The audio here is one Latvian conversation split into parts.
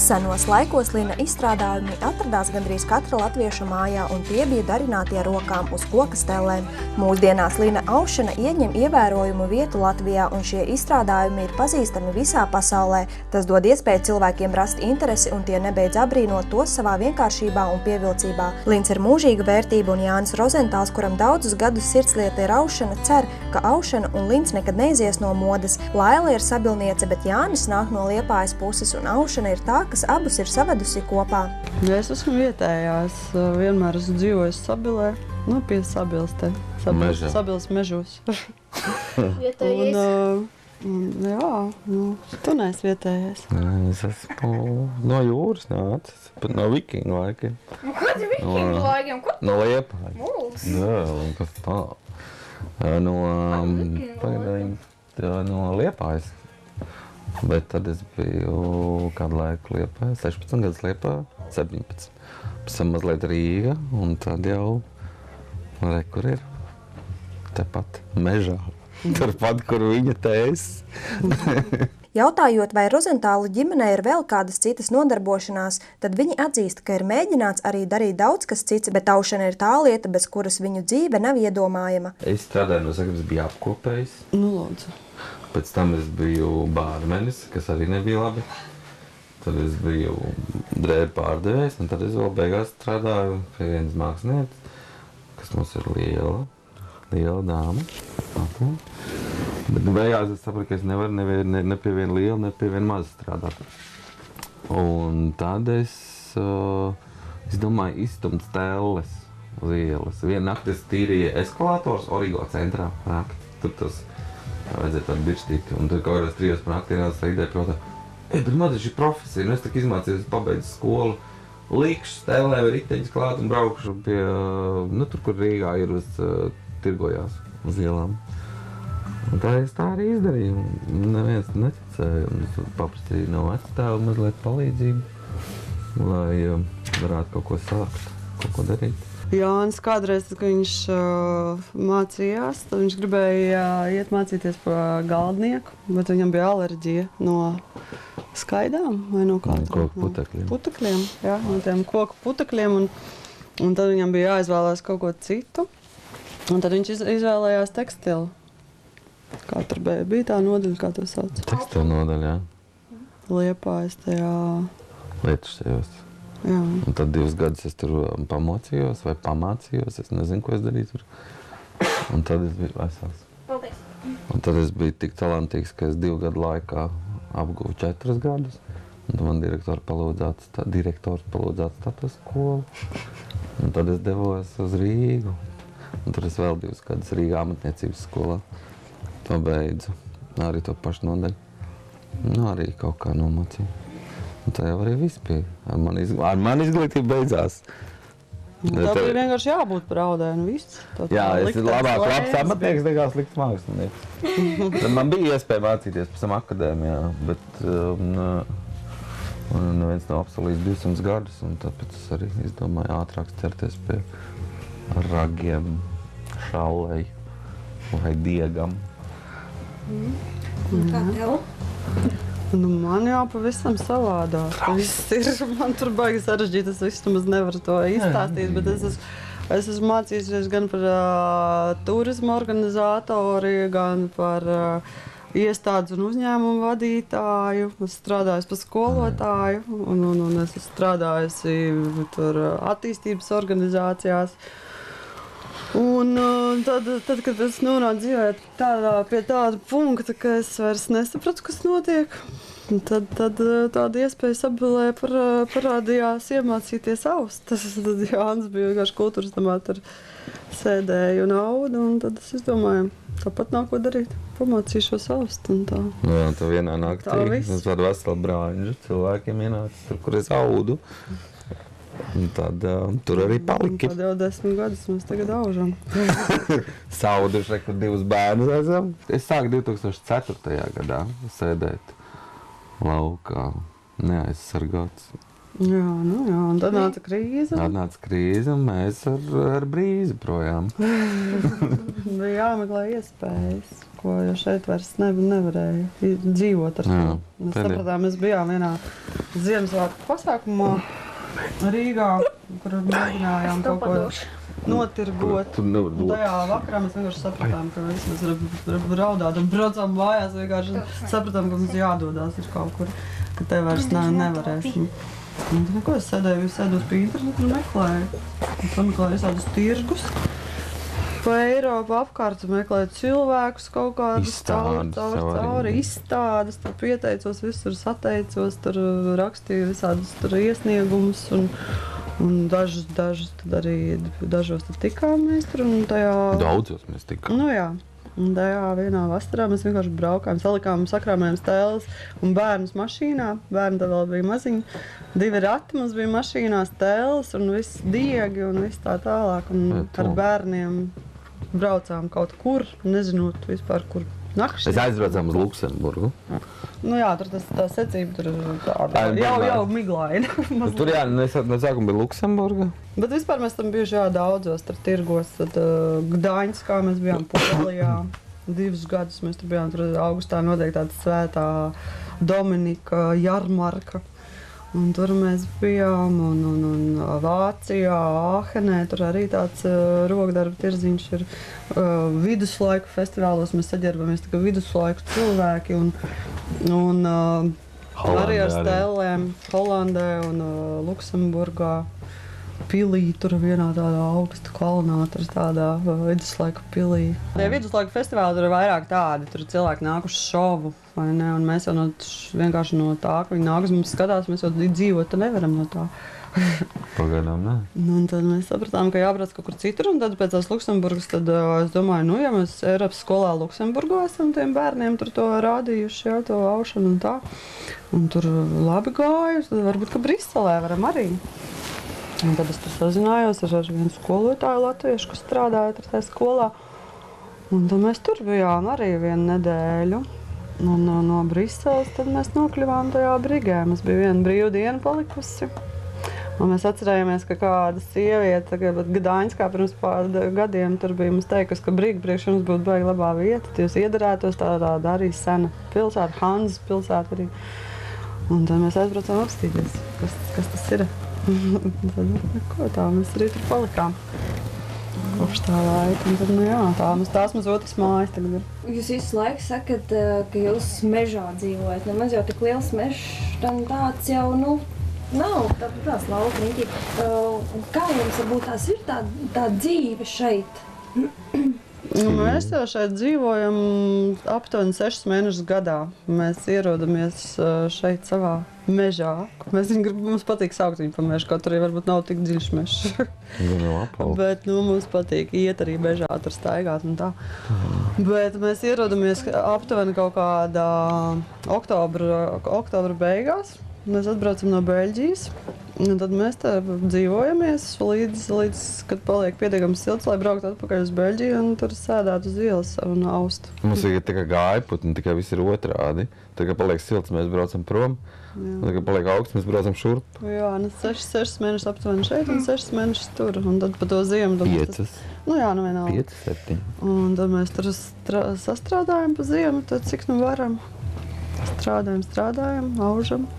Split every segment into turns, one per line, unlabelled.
Senos laikos lina izstrādājumi atradās gandrīz katra latvieša mājā, un tie bija darināti ar rokām uz koka stellēm. Mūsdienās lina aušana ieņem ievērojumu vietu Latvijā, un šie izstrādājumi ir pazīstami visā pasaulē. Tas dod iespēju cilvēkiem rast interesi, un tie nebeidz abrīnot tos savā vienkāršībā un pievilcībā. Lins ir mūžīga vērtība, un Jānis Rozentāls, kuram daudzus gadus sirdslieta ir aušana, cer, ka aušana un lins nekad neizies no modes. Laila ir sabilniece, bet Jānis nāk no Liepājas puses, un aušana ir tā, kas abus ir savedusi kopā.
Es esmu vietējās, vienmēr esmu dzīvojis Sabilē, pie Sabils te, Sabils mežos.
Vietējais?
Jā, tu neesi vietējais.
Es esmu no jūras nācis, pat no vikingu laikiem.
Kādi vikingu laikiem?
No Liepājas.
Mūls?
Jā, kas tā? No Liepājas. Bet tad es biju kādu laiku Liepājā, 16 gadus Liepājā, 17. Pēc tam mazliet Rīga, un tad jau kur ir tepat mežā. Turpat, kur viņa tēs.
Jautājot, vai Rozentālu ģimenē ir vēl kādas citas nodarbošanās, tad viņi atzīst, ka ir mēģināts arī darīt daudz kas cits, bet aušana ir tā lieta, bez kuras viņu dzīve nav iedomājama.
Es strādāju no sākuma, biju apkopējis.
Lūdzu.
Pēc tam es biju bārmenis, kas arī nebija labi. Tad es biju drēbu pārdevējs, un tad es vēl beigās strādāju pie vienas mākslinietes, kas mums ir liela dāma. Bet beigās es sapratu, ka es nevaru ne pie viena liela, ne pie viena maza strādāt. Un tad es domāju izstumt stelles uz ielas. Vienu nakti es tīrīju eskalators Origo centrā. Tur tas vajadzēja tādu birštīti. Un tad kaut kādās 3 par naktī nāca ideja protā, bet man ir šī profesija, es tak izmācījos, pabeidzu skolu, likšu stēlēm riteņus klāt un braukšu pie, tur, kur Rīgā ir tirgojās uz ielām. Un tā es tā arī izdarīju. Neviens neticēja. Es paprastīju no vectēva mazliet palīdzību, lai varētu kaut ko sākt, kaut ko darīt.
Jānis kādreiz, kad viņš mācījās, tad viņš gribēja iet mācīties par galdnieku, bet viņam bija alerģija no skaidām vai no kādiem?
Koku putekļiem.
Putekļiem, jā, no tiem koku putekļiem, un tad viņam bija jāizvēlēs kaut ko citu, un tad viņš izvēlējās tekstilu. Kā tur bija tā nodaļa, kā to sauc?
Tekstilu nodaļa, jā.
Liepājas tajā...
Lietušajos.
Jā.
Un tad 2 gadus es tur pamocījos vai pamācījos, es nezinu, ko es darīju tur. Un tad es biju vesels.
Paldies.
Un tad es biju tik talantīgs, ka es 2 gadu laikā apguvu 4 gadus. Un man direktors palūdzāt status skolu. Un tad es devos uz Rīgu. Un tur es vēl 2 gadus Rīgā amatniecības skolā pabeidzu. Arī to pašu nodaļu. Arī kaut kā nomācīju. Un tā jau arī viss bija. Ar mani izglītība beidzās.
Tā bija vienkārši jābūt braudai un viss.
Jā, es labs amatnieks nekā slikts mākslinieks. Tad man bija iespēja mācīties pēc tam akadēmijā, bet neviens nav apsolījis 200 gadus, un tāpēc es arī izdomāju ātrāk ķerties pie ragiem, šaulei vai diegam.
Kā tev?
Man jau pavisam savādāk. Man tur baigi sarežģīt, es visu maz nevaru to izstāstīt, bet es esmu mācījusies gan par turismu organizatori, gan par iestādes un uzņēmumu vadītāju. Es strādājusi par skolotāju, un es esmu strādājusi tur attīstības organizācijās. Un tad, kad es nonācu dzīvē pie tāda punkta, ka es vairs nesapratu, kas notiek, tad tāda iespēja Sabilē parādījās iemācīties aust. Tad Jānis bija vienkārši kultūras namā, tur sēdēja un auda, un tad es izdomāju, tāpat nav ko darīt. Pamācīšos aust un tā.
Jā, tu vienā naktī uz tādu veselu brāņu cilvēkiem ienācis tur, kur es audu. Un tad tur arī paliki.
Tad jau 10 gadus mēs tagad aužam.
Sauduši, kur 2 bērnus esam. Es sāku 2004. gadā sēdēt laukā, neaizsargāts.
Jā, un tad nāca krīze.
Atnāca krīze un mēs ar brīzi projām.
Bija jāmeklē iespējas, ko jau šeit vairs nevarēja dzīvot ar to. Mēs sapratām, mēs bijām vienā Ziemassvētku pasākumā Rīgā, kur mēģinājām kaut ko notirgot. Tajā vakarā mēs vienkārši sapratām, ka mēs varam raudāt un braucām mājās, vienkārši sapratām, ka mums jādodās ir kaut kur, ka te vairs nevarēsim. Un neko, es sēdos pie internetu un meklēju. Un pameklēju visādus tirgus pa Eiropu apkārt, meklēju cilvēkus kaut kādus cauri izstādes, tur pieteicos, visur sateicos, tur rakstīju visādus tur iesniegumus un dažos tad arī dažos tad tikāmies tur un tajā...
Daudzos mēs tikām.
Nu jā. Un tajā vienā vasarā mēs vienkārši braukājām, sakrāmējām stēles un bērnus mašīnā. Bērni tā vēl bija maziņi. 2 rati mums bija mašīnā, stēles un viss diegi un viss tā tālāk. Un ar bērniem braucām kaut kur, nezinot vispār, kur nakšķi.
Mēs aizbraucām uz Luksemburgu.
Nu jā, tur tā secība tur tāda jau miglaina.
Tur jā, no sākuma bija Luksemburga.
Bet vispār mēs tam bijuši daudzos tirgos. Tad Gdaņskā mēs bijām Polijā. 2 gadus mēs tur bijām. Tur augustā notiek tāda svētā Dominika jarmarka. Un tur mēs bijām un Vācijā, Āhenē. Tur arī tāds rokdarba tirziņš ir. Viduslaiku festivālos mēs saģērbamies tā kā viduslaiku cilvēki un arī ar stēlēm Holandē un Luksemburgā. Pilī, tur vienā tādā augsta kalnā, tur tādā viduslaiku pilī. Ja viduslaiku festivāli tur ir vairāk tādi, tur cilvēki nāk uz šovu, vai ne? Un mēs jau vienkārši no tā, ka viņi nāk uz mums skatās, mēs jau dzīvot nevaram no tā.
Pagaidām, ne?
Un tad mēs sapratām, ka jābrauc kaut kur citur, un tad pēc tās Luksemburgas, tad es domāju, ja mēs Eiropas skolā Luksemburgā esam tiem bērniem tur to rādījuši, jau to aušanu un tā, un tur labi gāja, tad varbūt, ka Briselē varam arī. Un tad es tur sazinājos ar vienu skolotāju latviešu, kas strādāja tajā skolā. Un tad mēs tur bijām arī 1 nedēļu. Un no Briseles tad mēs nokļuvām tajā Brigē. Mums bija 1 brīva diena palikusi. Un mēs atcerējāmies, ka kāda sieviete Gdaņskā pirms gadiem tur bija mums teikusi, ka Briga priekš jums būtu baigi labā vieta. Jūs iedarētos tāda arī sena pilsēta, Hanzas pilsēta arī. Un tad mēs aizbraucām apstīties, kas tas ir. Tad neko tā, mēs arī tur palikām kopš tā laika. Un tad, tās mums otras mājas tagad ir.
Jūs visu laiku sakat, ka jūs mežā dzīvojat. Nemaz jau tik liels mežs, tāds jau, nav tās laukriņķi. Kā jums varbūt tās ir tā dzīve šeit?
Mēs jau šeit dzīvojam aptuveni 6 mēnešus gadā. Mēs ierodamies šeit savā mežā. Mums patīk saukt viņu pa mežu, kaut arī varbūt nav tik dziļš mežs. Bet mums patīk iet arī mežā, tur staigāt un tā. Bet mēs ierodamies aptuveni kaut kādā oktobra beigās. Mēs atbraucam no Beļģijas. Un tad mēs te dzīvojamies līdz kad paliek pietiekams silts, lai brauktu atpakaļ uz Beļģiju un tur sēdētu uz ielas un austu.
Mums ir tikai gājputni, tikai viss ir otrādi. Tad, kad paliek silts, mēs braucam prom. Tad, kad paliek augsts, mēs braucam šurp.
Jā, 6 mēnešus aptuveni šeit un 6 mēnešus tur. Un tad pa to ziemu...
5.
Vienalga.
5, 7.
Un tad mēs tur sastrādājam pa ziemu, tad cik varam. Strādājam, aužam.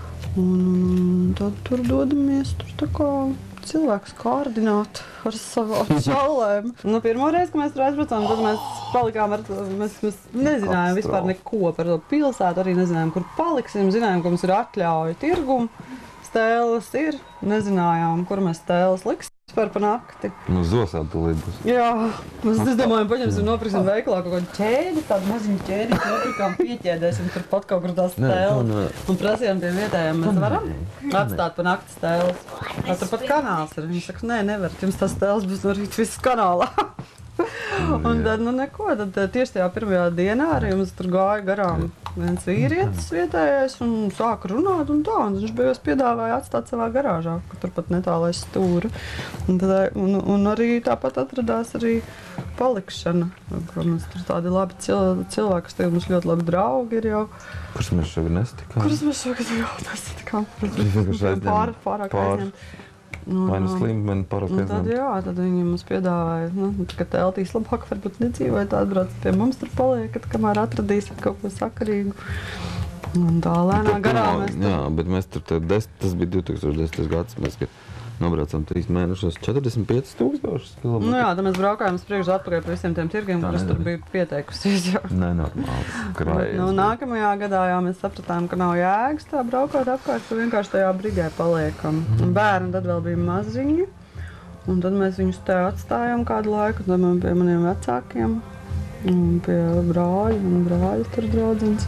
Un tad tur dodamies, tur tā kā cilvēkus kārdināt ar savām čallēm. Pirmo reizi, kad mēs tur aizbraucām, tad mēs palikām mēs nezinājām vispār neko par to pilsētu, arī nezinājām, kur paliksim, zinājām, ka mums ir atļauja tirgumu, stēles ir, nezinājām, kur mēs stēles liksim. Par nakti.
Mums Zosā tūlīt būs.
Jā, mēs domājam, paņemsim, nopirksim veikalā kaut kādu ķēdi, tādu maziņu ķēdi, nopirkām, pieķēdēsim tur pat kaut kur tās stēles. Un prasījām tiem vietējiem, mēs varam atstāt pa nakti stēles. Tur pat kanāls ir. Viņi saka, nevarat, jums tās stēles būs no rīt viss kanālā. Un tad, neko, tad tieši tajā pirmajā dienā arī mums tur gāja garām viens vīrietis vietējais un sāka runāt un tā. Un viņš beigās piedāvāja atstāt savā garāžā, ka tur pat netālu aiz stūra. Un arī tāpat atradās arī palikšana, ka mums tur tādi labi cilvēki, kas tagad mums ļoti labi draugi ir jau.
Kurus mēs šogad nesatikām?
Kurus mēs šogad jau nesatikām? Pārāk aizņemt.
Vai nu slim, vai nu pārāk aizņemt.
Tad jā, tad viņi mums piedāvāja, ka teltīs labāk varbūt nedzīvot, atbrauc pie mums tur paliekat, kamēr atradīsiet kaut ko sakarīgu. Un tā lēnā garā mēs tur...
Jā, bet mēs tur, tas bija 2010. gads, mēs nobraucām 3 mēnešos 45,000 kilometru.
Nu jā, tad mēs braukājām uz priekšu atpakaļ par visiem tiem tirgiem, kurus tur bija pieteikusies jau.
Nenormāls, krājies.
Nu, nākamajā gadā jau mēs sapratām, ka nav jēgas tā braukāt apkārt, ka vienkārši tajā brigē paliekam. Un bērni tad vēl bija maziņi, un tad mēs viņus te atstājām kādu laiku, tad man pie maniem vecākiem, un pie brāļa tur draudzens.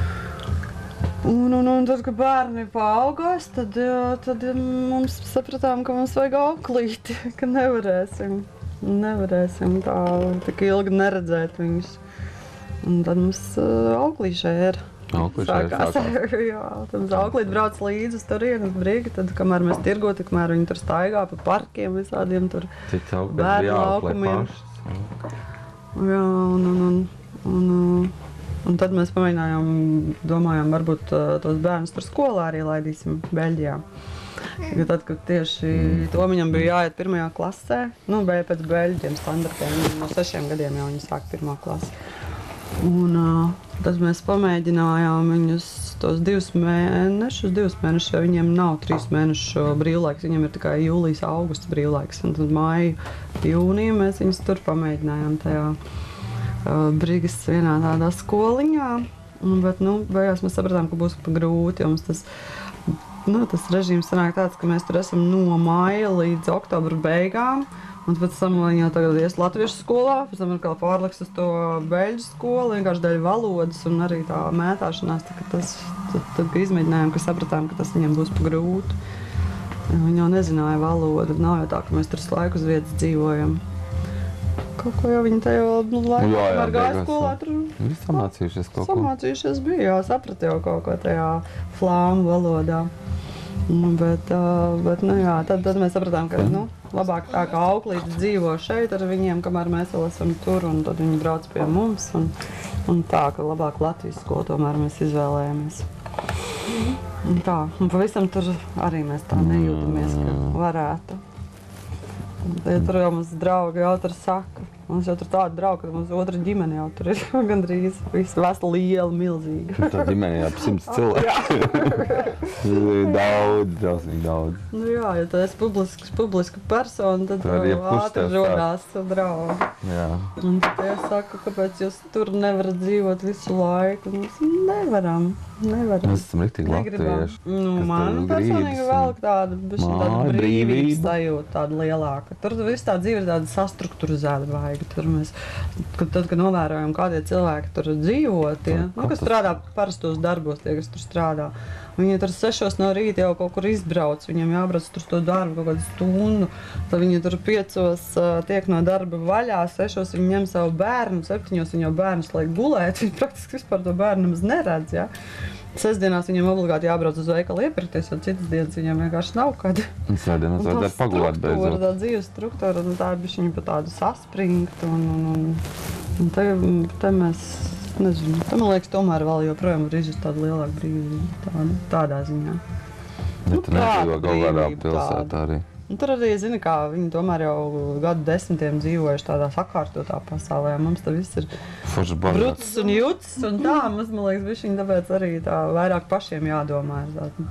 Un tad, kad bērni paaugās, tad mums sapratām, ka mums vajag auklīti, ka nevarēsim tā tik ilgi neredzēt viņus. Un tad mums auklīšai ir. Sākās. Jā, tad mums auklīti brauc līdzi uz turienes brīgi, tad, kamēr mēs tirgo, tikmēr viņi tur staigā pa parkiem visādiem tur bērnu laukumiem. Jā, un tad mēs pamēģinājām, domājām, varbūt tos bērnus tur skolā arī laidīsim Beļģijā. Tad, kad tieši Tomiņam bija jāiet 1. klasē, bija pēc Beļģiem standartiem, no 6 gadiem jau viņi sāk 1. klasi. Un tad mēs pamēģinājām viņus tos 2 mēnešus, jo viņiem nav 3 mēnešu brīvlaiks, viņiem ir tikai jūlijas, augusts brīvlaiks. Un tad māju, jūniju mēs viņus tur pamēģinājām tajā Brigas vienā tādā skoliņā, bet, beigās mēs sapratām, ka būs pa grūti, jo mums tas režīms sanāk tāds, ka mēs tur esam no māja līdz oktobra beigām, un pēc tam viņi jau tagad ies latviešu skolā, pēc tam atkal pārliks uz to beļģu skolu, vienkārši dēļ valodas un arī tā mētāšanās, tad izmēģinājām, ka sapratām, ka tas viņiem būs pa grūti. Viņi jau nezināja valodu, nav jau tā, ka mēs tur laiku uz vietas dzīvojam. Kaut ko jau viņi tajā laikā ar gāju skolā tur...
Visi samācījušies kaut ko.
Samācījušies bija, jā, saprat jau kaut ko tajā flāmu valodā. Bet jā, tad mēs sapratām, ka, labāk tā, ka auklītis dzīvo šeit ar viņiem, kamēr mēs vēl esam tur, un tad viņi brauc pie mums, un tā, ka labāk Latvijas skolu tomēr mēs izvēlējamies. Un tā, un pavisam tur arī mēs tā nejūtamies, ka varētu. Ja tur jau mums draugi jau tur saka. Mums jau tur tādi draugi, ka mums otra ģimene jau tur ir gandrīz visu veselu lielu, milzīgu.
Tā ģimene jau ap 100 cilvēku. Daudz, drausmīgi daudz.
Nu jā, ja tu esi publiska persona, tad ātri rodās draugi.
Jā.
Un tad es saku, kāpēc jūs tur nevarat dzīvot visu laiku. Mēs nevaram.
Mēs esam riktīgi latvieši.
Man personīgi vēl tāda brīvības sajūta, tāda lielāka. Tur viss tā dzīve ir tāda sastrukturizēta vajag. Tur mēs, tad, kad novērojam, kādie cilvēki tur dzīvo, kas strādā parastos darbos, tie, kas tur strādā. Viņi tur 6 no rīta jau kaut kur izbrauc, viņiem jābrauc tur to darbu kaut kādu stundu. Tad viņi tur 5 tiek no darba vaļā, 6 viņi ņem savu bērnu, 7 viņi jau bērnus liek gulēt, viņi praktiski vispār to bērnu nemaz neredz, ja. Sestdienās viņiem obligāti jābrauc uz veikalu iepirkties, jo citas dienas viņiem vienkārši nav kad.
Un svētdienās vajadzētu pagulēt beidzot.
Tā dzīves struktūra, tā ir bišķiņa pa tādu saspringt, un te mēs, nezinu, te man liekas tomēr vēl joprojām var izjust tādu lielāku brīvību, tādā ziņā.
Ja tu nedzīvo kaut kādā pilsētā arī.
Un tur arī, zini, kā viņi tomēr jau gadu desmitiem dzīvojuši tādā sakārtotā pasaulē. Mums tā viss ir brucis un juts un tā. Mums, man liekas, bišķiņ tāpēc arī tā vairāk pašiem jādomā.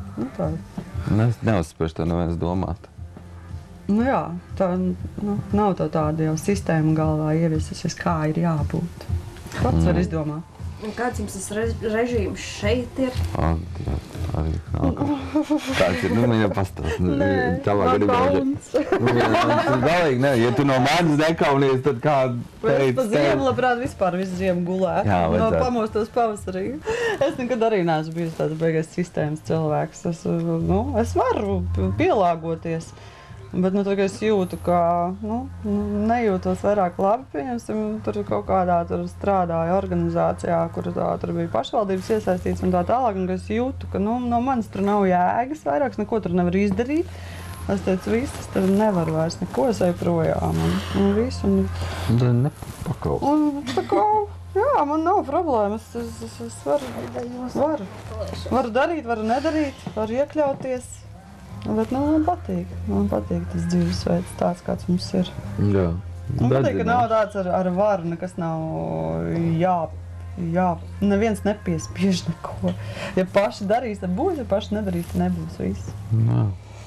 Es neuzspēšu to neviens domāt.
Nu jā, tā nav tā tāda jau sistēma galvā ieviesusies, kā ir jābūt. Pats var izdomāt.
Un kāds jums tas režīms šeit ir?
Arī tāds ir, viņa pastāst.
Tavā
kauns.
Galīgi, ne, ja tu no manis nekaunies, tad kā teic...
Es pa ziemu labprāt vispār visu ziemu gulētu.
Jā, vajadzētu.
No pamostos pavasarī. Es nekad arī neesmu bijis tāds beigais sistēmas cilvēks. Es varu pielāgoties. Bet tagad es jūtu, ka nejūtos vairāk labi, pieņemsim, tur kaut kādā strādāju organizācijā, kur tur bija pašvaldības iesaistīts un tā tālāk, un es jūtu, ka no manis tur nav jēgas vairāk, neko tur nevar izdarīt. Es teicu, viss, tad nevar vairs neko, es eju projām. Un viss, un...
Tā nepakaus.
Un tā kā, jā, man nav problēmas. Es varu darīt, varu nedarīt, varu iekļauties. Bet, nu, man patīk tas dzīvesveids tāds, kāds mums ir.
Jā.
Man patīk, ka nav tāds ar varu, nekas nav neviens nepiespiež neko. Ja paši darīs, tad būs, ja paši nedarīs, tad nebūs viss.
Jā.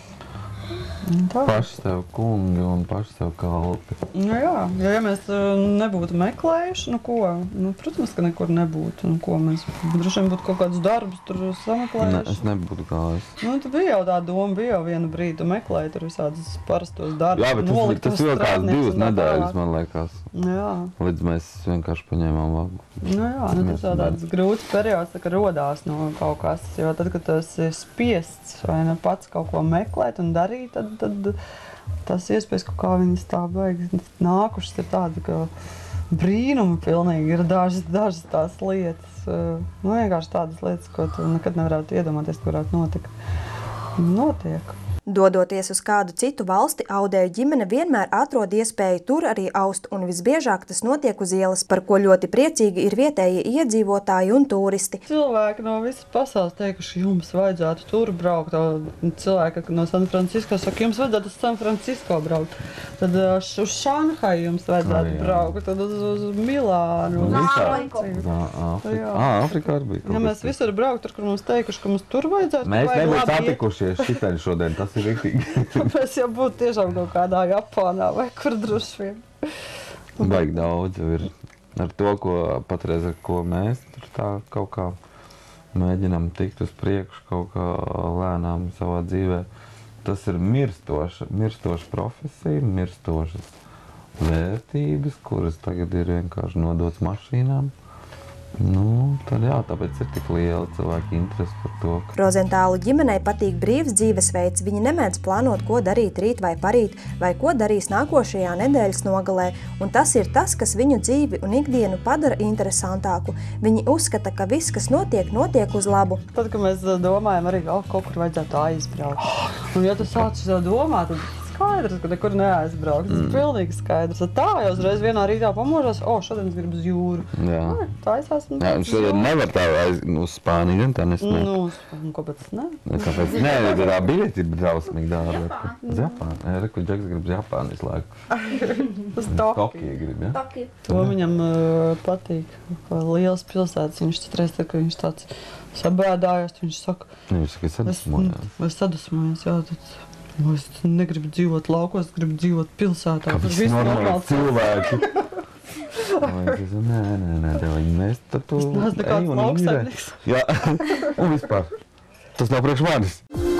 Paši tev kungi un paši tev kalpi.
Nu jā, ja mēs nebūtu meklējuši, nu ko, protams, ka nekur nebūtu, nu ko, mēs droši vien būtu kaut kādus darbus tur sameklējuši.
Ne, es nebūtu gājis.
Nu, tu bija jau tā doma, bija jau vienu brīdi, tu meklēji tur visādus parastos darbus.
Jā, bet tas vēl kāds 2 nedēļas, man liekas.
Jā.
Līdz mēs vienkārši paņēmām vagu.
Nu jā, tas jau tāds grūts periods, tā, ka rodās no kaut kas, jo tad, kad tu esi spiests vai ne pats kaut ko meklēt un darīt, tad tās iespējas kaut kā viņas tā baigi nākušas ir tāda, ka brīnumi pilnīgi ir dažas tās lietas. Nu vienkārši tādas lietas, ko tu nekad nevarētu iedomāties, ka varētu notikt. Notiek.
Dodoties uz kādu citu valsti, audēju ģimene vienmēr atrod iespēju tur arī aust, un visbiežāk tas notiek uz ielas, par ko ļoti priecīgi ir vietējie iedzīvotāji un turisti.
Cilvēki no visas pasaules teikuši, jums vajadzētu tur braukt. Cilvēki no San Francisco saka, jums vajadzētu uz San Francisco braukt. Tad uz Šanhaju jums vajadzētu braukt, tad uz Milānu.
Afrikā arī bija.
Ja mēs visur braukt, tur, kur mums teikuši, ka mums tur vajadzētu.
Mēs nebūtu satikušies šitien šodien, tas ir riktīgi.
Mēs jau būtu tiešām kaut kādā Japānā vai kur droši vien.
Baigi daudz jau ir ar to, patreiz ar ko mēs tur tā kaut kā mēģinām tikt uz priekšu kaut kā lēnām savā dzīvē. Tas ir mirstoša profesija, mirstošas vērtības, kuras tagad ir vienkārši nodots mašīnām. Nu, tad jā, tāpēc ir tik liela cilvēka interese par to.
Rozentālu ģimenei patīk brīvs dzīvesveids. Viņi nemēdz plānot, ko darīt rīt vai parīt, vai ko darīs nākošajā nedēļas nogalē. Un tas ir tas, kas viņu dzīvi un ikdienu padara interesantāku. Viņi uzskata, ka viss, kas notiek uz labu.
Tad, kad mēs domājam arī, kaut kur vajadzētu aizbraukt. Un ja tu sāc šo domāt, tad skaidrs, ka nekur neaizbraukt. Tas ir pilnīgi skaidrs. Tā jau uzreiz vienā rītā pamožās, šodien es gribu uz jūru.
Jā.
Taisās un
jā, un šodien nevar tā uz Spāniju, tā nesmēt.
Nu, kāpēc ne?
Kāpēc? Nē, tā biļeti ir drausmīgi dārga. Uz Japānu. Reku Džeks grib uz Japānu visu laiku.
Uz
Tokiju grib, ja?
To viņam patīk. Lielas pilsētas. Viņš citreiz, kad viņš tāds sabēdājās, viņš saka...
Viņš saka, es sadusmojās.
Es sadusmojās, jā, tad... Es negribu dzīvot laukos, es gribu dzīvot pilsētā.
Kāpēc normāli cilvēki? Nē, deviņi, mēs tad tu
neesmu nekāds lauksaimnieks.
Jā, un vispār. Tas nav priekš manis.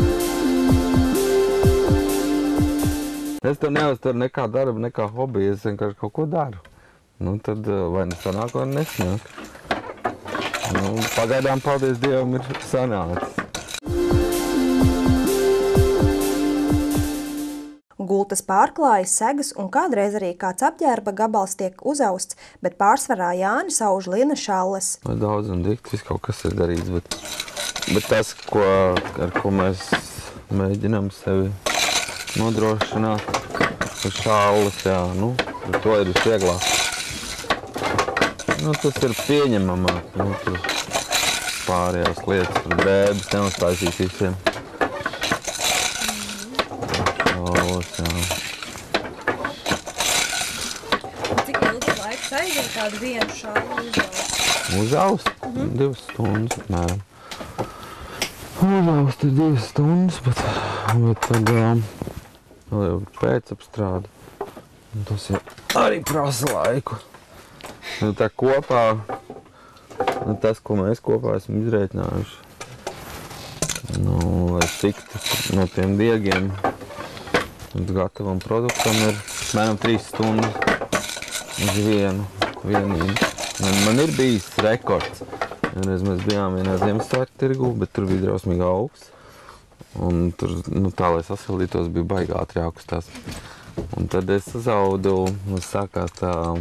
Es to neuztveru nekā darbu, nekā hobiju, es vienkārši kaut ko daru. Nu, tad vai nesanāk, vai nesnāk. Nu, pagaidām, paldies Dievam, ir sanācis.
Gultas pārklājas, segas un kādreiz arī kāds apģērba gabals tiek uzausts, bet pārsvarā Jāni sauž lina šalles.
Daudz un dikti, viss kaut kas ir darīts, bet tas, ar ko mēs mēģinām sevi nodrošināt, ir šalles, jā, nu, to ir visvieglāk. Nu, tas ir pieņemamāk, nu, tur pārējās lietas, tur drēbes neuztaisīs visiem.
Cik ilgs laiks aiziet kādu vienu šallu uzaust?
Uzaust? 2 stundas, apmēram. Uzaust ir 2 stundas, bet tad vēl jau pēcapstrāde. Tas arī prasa laiku. Nu, tā kopā, tas, ko mēs kopā esam izrēķinājuši, nu, lai tiktu no tiem diegiem, gatavam produktam ir apmēram 3 stundas uz vienu. Man ir bijis rekords. Vienreiz mēs bijām vienā Ziemassvētku tirgū, bet tur bija drausmīgi augsts. Un tur, nu tā, lai sasildītos, bija baigi ātri augstās. Un tad es uzaudu, sākās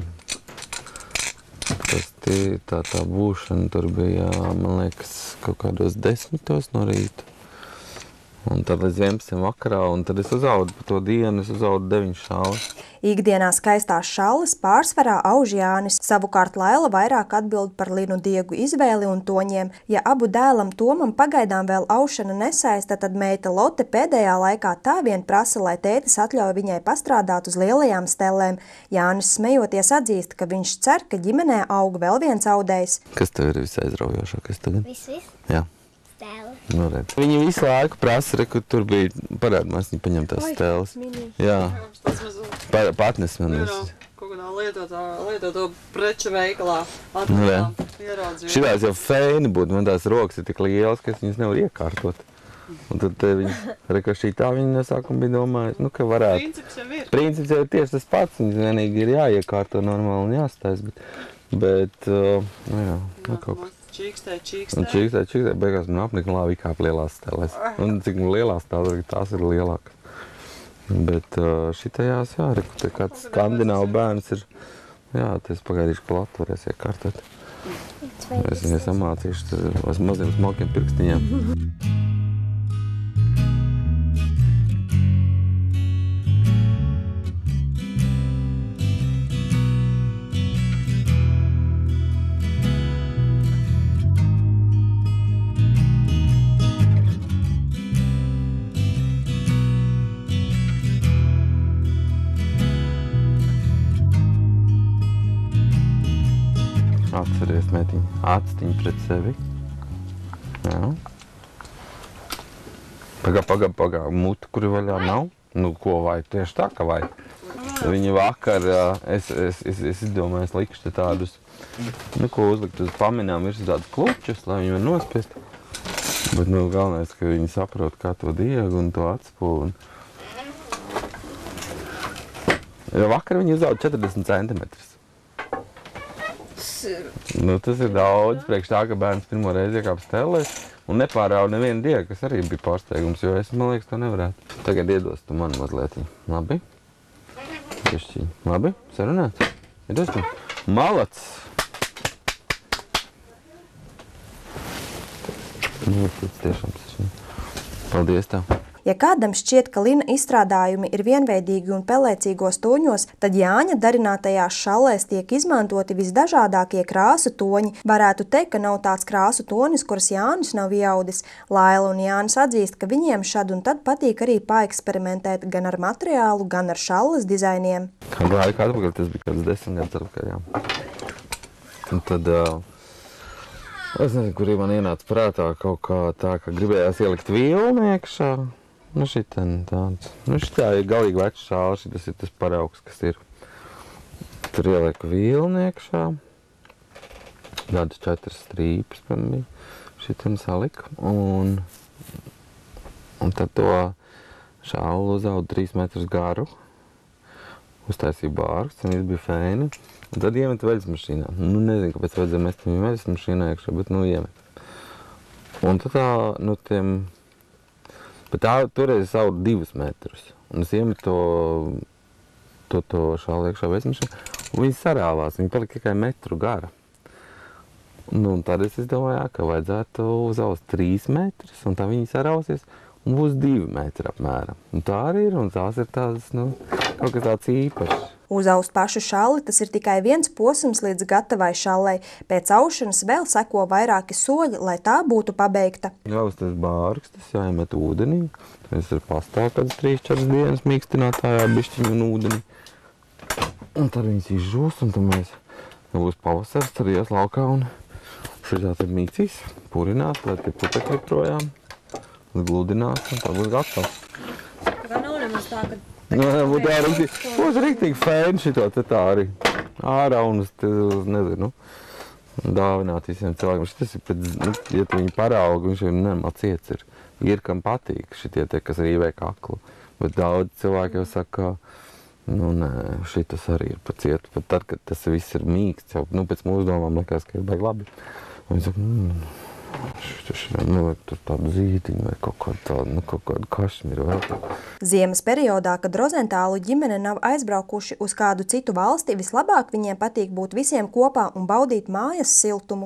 tā būšana. Tur bija, man liekas, kaut kādos 10 no rīta. Un tad līdz 11 vakarā, un tad es uzaudu pa to dienu, es uzaudu 9 šalles.
Ikdienā skaistās šalles pārsvarā auž Jānis, savukārt Laila vairāk atbild par linu diegu izvēli un toņiem. Ja abu dēlam Tomam pagaidām vēl aušana nesaista, tad meita Lote pēdējā laikā tā vien prasa, lai tētis atļauj viņai pastrādāt uz lielajām stellēm. Jānis smejoties atzīst, ka viņš cer, ka ģimenē aug vēl viens audējs.
Kas tev ir visaizraujošākais tagad?
Viss?
Jā.
Stēle.
Nu, redz. Viņi visu laiku prasa, ka tur bija parādmās, viņi paņem tās stēles. Jā. Patnes man visu.
Kaut kādā lietoto preču veikalā atradām, ieraudzījām.
Šitās jau feini būtu, man tās rokas ir tik lielas, ka es viņas nevar iekārtot. Un tad viņi, ka šī tā viņa no sākuma bija domājusi, ka varētu.
Princips jau ir.
Princips jau ir tieši tas pats, viņas vienīgi ir jāiekārto normāli un jāstājas, bet jā, kaut kas.
Čīkstē.
Un čīkstē, beigās man apnika labi kāp lielās stēlēs. Un cik lielās tās ir lielākas. Bet šitajās, jā, kāds skandināvu bērns ir, jā, tas pagaidīšu, ka Latu varēs iekārtot. Es viņai samācīšu maziem smalkiem pirkstiņiem. Atceries, metiņ, atstiņ pret sevi. Jā. Pagā, mutu, kuri vaļā nav? Nu, ko vajag? Tieši tā, ka vajag. Viņi vakar, es izdomāju, es likšu te tādus, ko uzlikt uz paminām, virs tādus klučus, lai viņi var nospiest. Bet, galvenais, ka viņi saprot, kā to diegu un to atspūlu. Vakar viņi uzauda 40 centimetrus. Tas ir daudz, priekš tā, ka bērns pirmo reizi iekāp stellēs un nepārāva nevienu diegu, kas arī bija pārsteigums, jo es, man liekas, to nevarētu. Tagad iedos tu man mazliet. Labi? Pišķiņ. Labi? Sarunāt? Iedos tu? Malac! Tas tiešām tas. Paldies tev!
Ja kādam šķiet, ka lina izstrādājumi ir vienveidīgi un pelēcīgos toņos, tad Jāņa darinātajās šallēs tiek izmantoti visdažādākie krāsu toņi. Varētu teikt, ka nav tāds krāsu tonis, kuras Jānis nav ieaudis. Laila un Jānis atzīst, ka viņiem šad un tad patīk arī paeksperimentēt gan ar materiālu, gan ar šalles dizainiem.
Kādu laiku atpakaļ, tas bija kāds 10 gadus atpakaļ, jā. Un tad, es nezinu, kur man ienāca prātā kaut kā tā, ka gribējās ielikt vilni iekšā. Šitien tāds. Šitā ir galīgi vecs šāli, šitas ir tas paraugs, kas ir. Tur ielieku vilni iekšā. Tādas 4 strīpes man bija. Šitien saliku. Un tad to šālu uzaudu 3 metrus garu. Uztaisīju bārks, un viss bija feini. Un tad iemetu veļas mašīnā. Nezinu, kāpēc vajadzēja mest viņu veļas mašīnā iekšā, bet iemetu. Un tad tā, bet tā toreiz saudu 2 metrus. Un es iemetu to šālu iekšā veļas mašīnā, un viņi sarāvās, viņi palika tikai metru gara. Un tad es domāju, ka vajadzētu uzaust 3 metrus, un tā viņi sarāvasies, un būs 2 metri apmēram. Un tā arī ir, un tās ir tādas, kaut kas tāds īpašs.
Uzaust pašu šalli tas ir tikai viens posms līdz gatavai šallei. Pēc aušanas vēl seko vairāki soļi, lai tā būtu pabeigta.
Jāuztais bārkstas, jāiemet ūdenī. Tas ir pastāv kādas 3-4 dienas mīkstinātājā bišķiņu un ūdenī. Un tad viņas izžūs, un tad mēs būs pavasars, tad ies laukā un šitā tad mīkstīs, purinās, lai tie putekļi projām. Gludinās, un tā būs gatavs.
Tā nav nemaz tā, ka
būs riktīgi feini šito te tā arī. Ārā un nezinu, dāvināt visiem cilvēkiem. Šitas ir pēc, ja tu viņu paraugi, viņš jau nemā ciets ir. Ir, kam patīk šitie tie, kas rīvē kaklu. Bet daudz cilvēki jau saka, nē, šitas arī ir pa cietu. Pat tad, kad tas viss ir mīksts, jau, pēc mūsu domām liekas, ka ir baigi labi. Un viņi saka, tur tādu zītiņu vai kaut kādu kašmiru vēl.
Ziemas periodā, kad Rozentālu ģimene nav aizbraukuši uz kādu citu valsti, vislabāk viņiem patīk būt visiem kopā un baudīt mājas siltumu.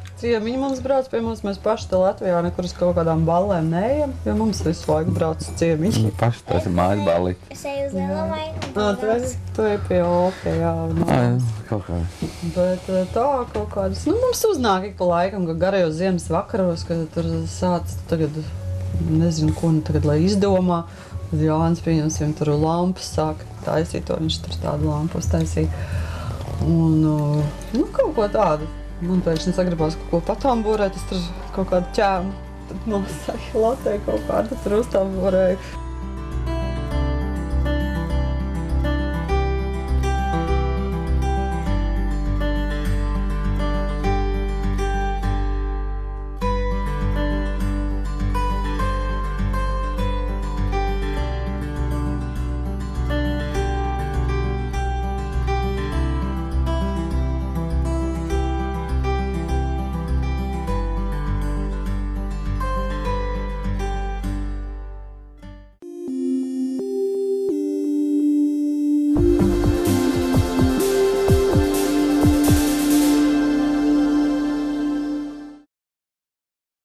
ciemiņi mums brauc pie mums, mēs paši te Latvijā nekur uz kaut kādām ballēm neejam, jo mums visu laiku brauc ciemiņi.
Paši tas ir mājas ballīt.
Es eju uz lielo mainu.
Tu ej pie Olka, jā.
Kaut kā.
Bet tā kaut kādas, mums uznāk ik pa laikam, ka garajos ziemas vakaros, kad tur sāc tagad, nezinu, ko tagad, lai izdomā. Tad Jānis pieņemsim tur lampas sāk taisīt, to viņš tur tādu lampu uztaisīja. Un, kaut ko tādu. Man pēkšņi sagribās kaut ko patambūrēt, es tur kaut kādu ķēmu, tad nosaka Latviju kaut kādu tur uztambūrēju.